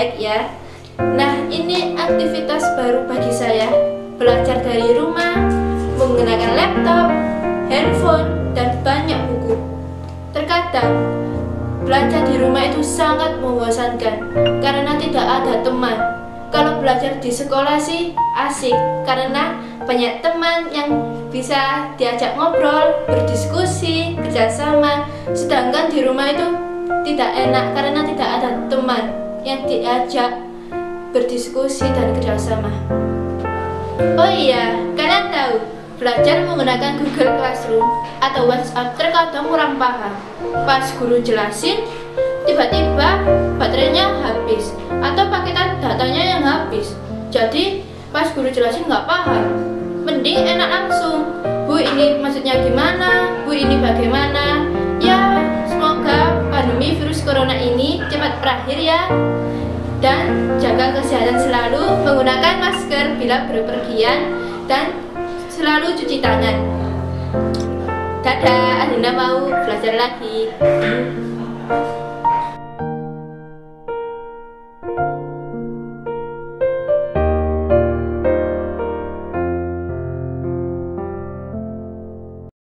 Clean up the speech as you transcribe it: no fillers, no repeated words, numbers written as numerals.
baik ya. Nah, ini aktivitas baru bagi saya, belajar dari rumah, menggunakan laptop, handphone, dan banyak buku. Terkadang, belajar di rumah itu sangat membosankan karena tidak ada teman. Kalau belajar di sekolah sih asik karena banyak teman yang bisa diajak ngobrol, berdiskusi, kerjasama. Sedangkan di rumah itu tidak enak karena tidak ada teman yang diajak berdiskusi dan kerjasama. Oh iya, kalian tahu belajar menggunakan Google Classroom atau WhatsApp terkadang kurang paham. Pas guru jelasin, tiba-tiba baterainya habis atau paketan datanya yang habis. Jadi pas guru jelasin nggak paham. Mending enak langsung, Bu ini maksudnya gimana, Bu ini bagaimana. Ya semoga pandemi virus corona ini cepat berakhir ya. Dan jaga kesehatan selalu, menggunakan masker bila berpergian, dan selalu cuci tangan. Dadah, Adinda mau belajar lagi.